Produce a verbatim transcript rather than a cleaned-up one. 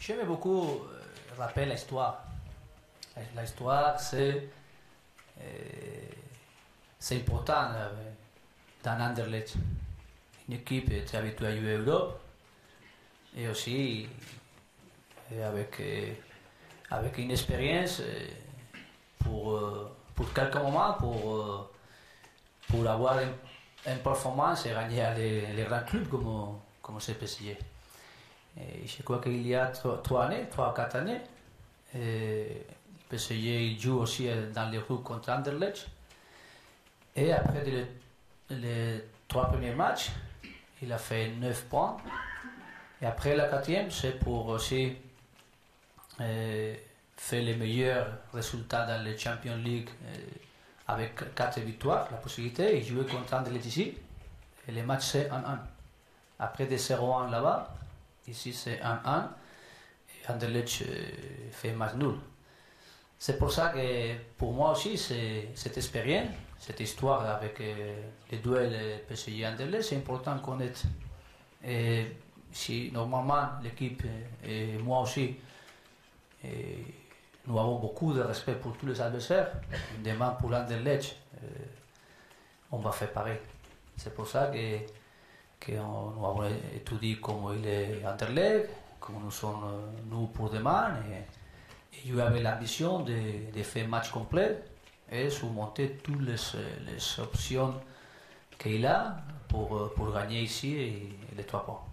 J'aime beaucoup euh, rappeler l'histoire. L'histoire, c'est euh, c'est important euh, dans Anderlecht. Une équipe est habituée à jouer en Europe et aussi et avec, euh, avec une expérience euh, pour, euh, pour quelques moments, pour, euh, pour avoir une, une performance et gagner les, les grands clubs comme, comme c'est P S G. Et je crois qu'il y a trois, trois années, trois ou quatre années, et P S G joue aussi dans les groupes contre Anderlecht. Et après les, les trois premiers matchs, il a fait neuf points. Et après la quatrième, c'est pour aussi euh, faire les meilleurs résultats dans les Champions League euh, avec quatre victoires, la possibilité de jouer contre Anderlecht ici. Et les matchs c'est un un. Après des zéro un là-bas, ici c'est un un. Et Anderlecht euh, fait match nul. C'est pour ça que pour moi aussi, c'est, cette expérience, cette histoire avec euh, les duels P S G Anderlecht, c'est important de connaître. Et si normalement l'équipe et moi aussi, et nous avons beaucoup de respect pour tous les adversaires, demain pour l'Anderlecht, euh, on va faire pareil. C'est pour ça que, que on, nous avons étudié comment il est Anderlecht, comment nous sommes nous pour demain. Et, Et je avais l'ambition de, de faire un match complet et surmonter toutes les, les options qu'il a pour, pour gagner ici et les trois points.